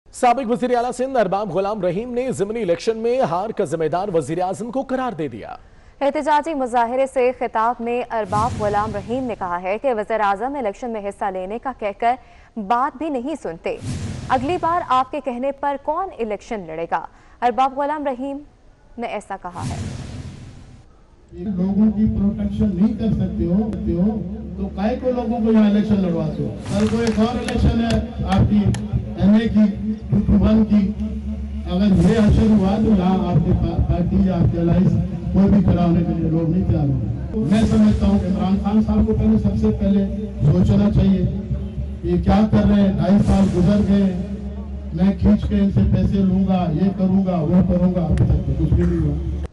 साबिक वजीर आला सिंध अरबाब गुलाम रहीम ने ज़िमनी इलेक्शन में हार का जिम्मेदार वजीर आजम को करार दे दिया। एहतजाजी मुजाहरे से खिताब में अरबाब गुलाम रहीम ने कहा है कि वज़ीर आज़म इलेक्शन में हिस्सा लेने का कहकर बात भी नहीं सुनते। अगली बार आपके कहने पर कौन इलेक्शन लड़ेगा? अरबाब गुलाम रहीम ने ऐसा कहा है। लोगों की प्रोटेक्शन नहीं कर सकते हो तो काय को लोगों को यहाँ इलेक्शन लड़वाते हो? कल को एक और इलेक्शन है आपकी एमए की 221 की, अगर ये अवसर हुआ तो यहाँ आपके पार्टी या आपके अलाइंस कोई भी खड़ा होने के लिए लोग नहीं तैयार होंगे। मैं समझता हूँ इमरान खान साहब को पहले सबसे पहले सोचना चाहिए ये क्या कर रहे हैं। 2.5 साल गुजर गए, मैं खींच के इनसे पैसे लूंगा, ये करूंगा वो करूंगा, अभी तक तो कुछ भी नहीं हुआ।